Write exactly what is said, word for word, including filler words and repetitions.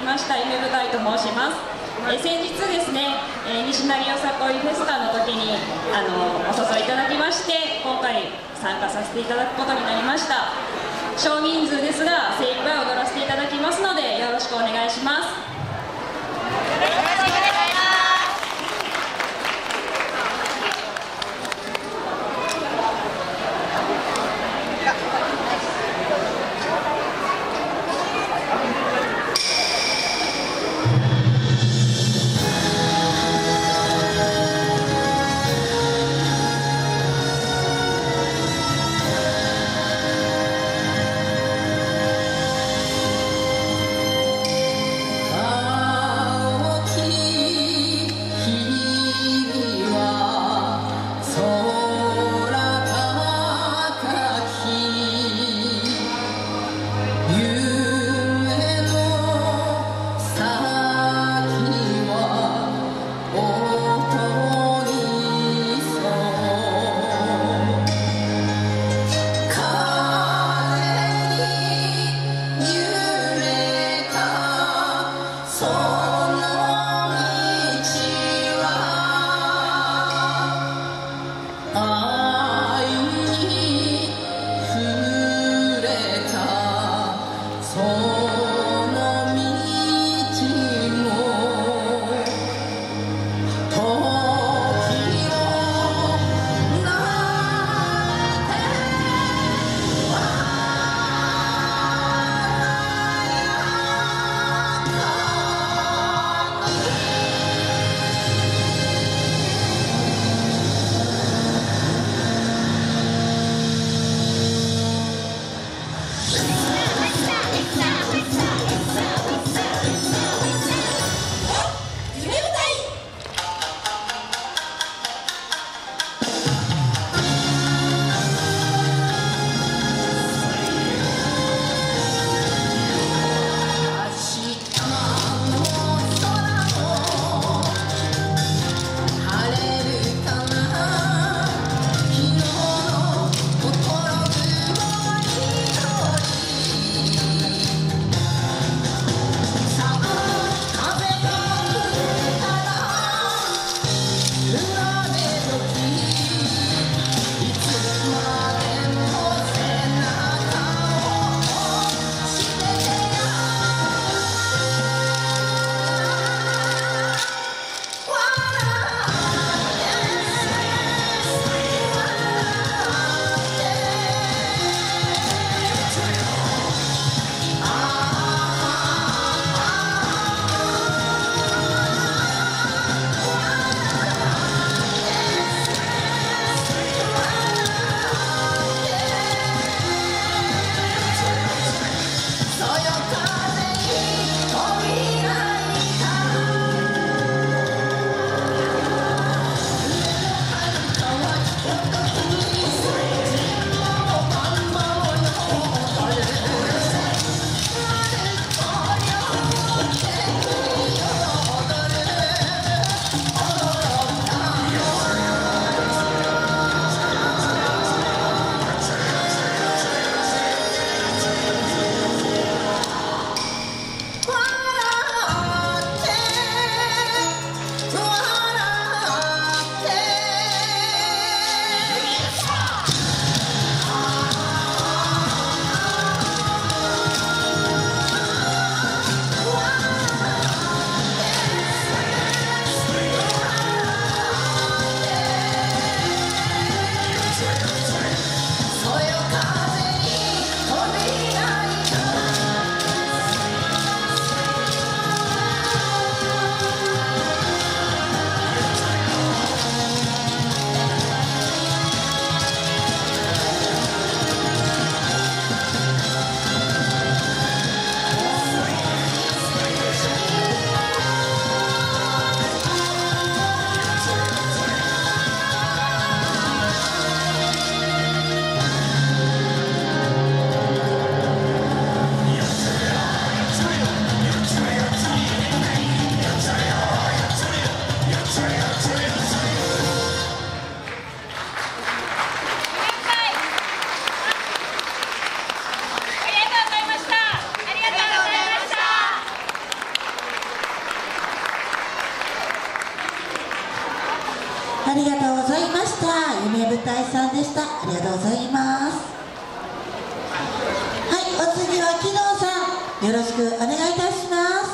ました夢舞台と申します。えー、先日ですね、えー、西成よさこいフェスタの時にあのお誘いいただきまして今回参加させていただくことになりました。少人数ですが精一杯踊らせていただきますのでよろしくお願いします。 ありがとうございました。夢舞台さんでした。ありがとうございます。はい、お次は木野さん、よろしくお願いいたします。